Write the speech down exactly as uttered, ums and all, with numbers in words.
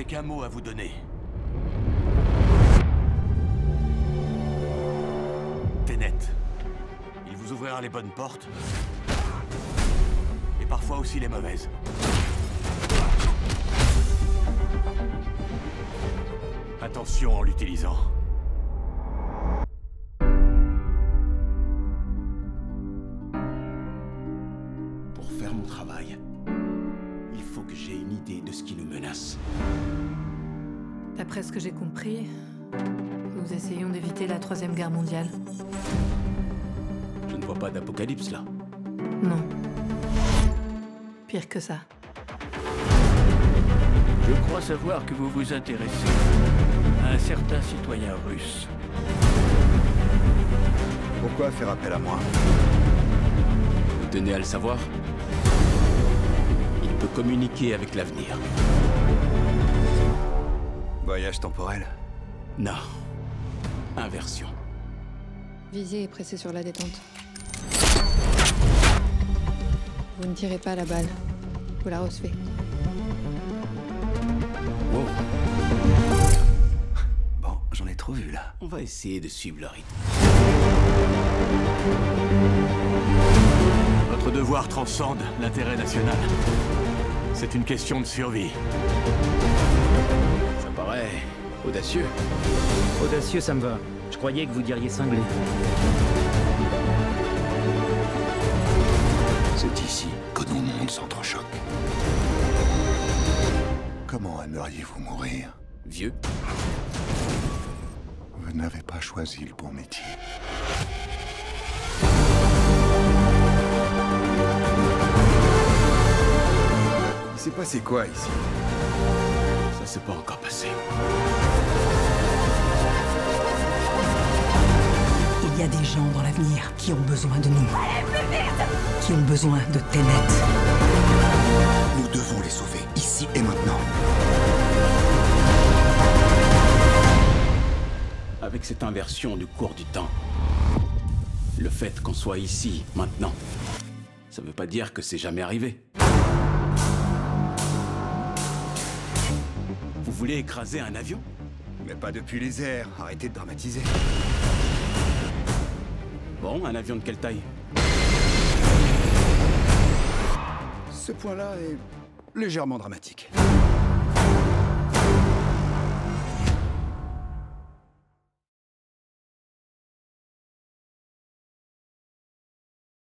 n'avais qu'un mot à vous donner. Tenet. Il vous ouvrira les bonnes portes. Et parfois aussi les mauvaises. Attention en l'utilisant. Pour faire mon travail, il faut que j'ai une idée de ce qui nous menace. D'après ce que j'ai compris, nous essayons d'éviter la Troisième Guerre mondiale. Je ne vois pas d'apocalypse là. Non. Pire que ça. Je crois savoir que vous vous intéressez à un certain citoyen russe. Pourquoi faire appel à moi? Vous tenez à le savoir? Il peut communiquer avec l'avenir. Voyage temporel? Non. Inversion. Visez et pressez sur la détente. Vous ne tirez pas la balle. Vous la recevez. Wow. Bon, j'en ai trop vu là. On va essayer de suivre le rythme. Votre devoir transcende l'intérêt national. C'est une question de survie. Ça paraît audacieux. Audacieux, ça me va. Je croyais que vous diriez cinglé. C'est ici que nos mondes s'entrechoquent. Comment aimeriez-vous mourir? Vieux. Vous n'avez pas choisi le bon métier. Il s'est passé quoi ici? Ça s'est pas encore passé. Il y a des gens dans l'avenir qui ont besoin de nous. Allez, plus vite! Qui ont besoin de Tenet. Nous devons les sauver, ici et maintenant. Avec cette inversion du cours du temps, le fait qu'on soit ici, maintenant, ça veut pas dire que c'est jamais arrivé. Vous voulez écraser un avion? Mais pas depuis les airs, arrêtez de dramatiser. Bon, un avion de quelle taille? Ce point-là est légèrement dramatique.